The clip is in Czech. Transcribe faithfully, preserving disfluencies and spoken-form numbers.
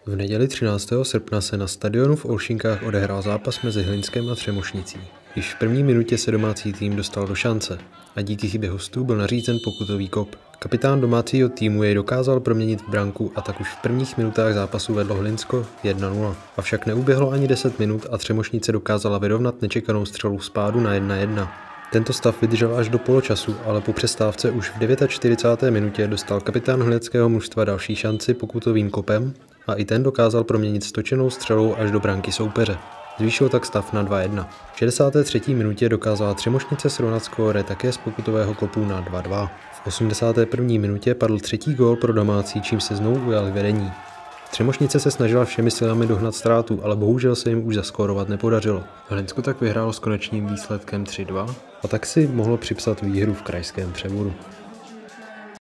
V neděli třináctého srpna se na stadionu v Olšinkách odehrál zápas mezi Hlinskem a Třemošnicí. Již v první minutě se domácí tým dostal do šance a díky chybě hostů byl nařízen pokutový kop. Kapitán domácího týmu jej dokázal proměnit v branku a tak už v prvních minutách zápasu vedlo Hlinsko jedna nula. Avšak neuběhlo ani deset minut a Třemošnice dokázala vyrovnat nečekanou střelu z pádu na jedna jedna. Tento stav vydržel až do poločasu, ale po přestávce už v čtyřicáté deváté minutě dostal kapitán hlineckého mužstva další šanci pokutovým kopem a i ten dokázal proměnit stočenou střelou až do branky soupeře. Zvýšil tak stav na dva jedna. V šedesáté třetí minutě dokázala Třemošnice srovnat skóre také z pokutového kopu na dva dva. V osmdesáté první minutě padl třetí gól pro domácí, čím se znovu ujali vedení. Třemošnice se snažila všemi silami dohnat ztrátu, ale bohužel se jim už zaskórovat nepodařilo. Hlinsko tak vyhrálo s konečným výsledkem tři dva a tak si mohlo připsat výhru v krajském přeboru.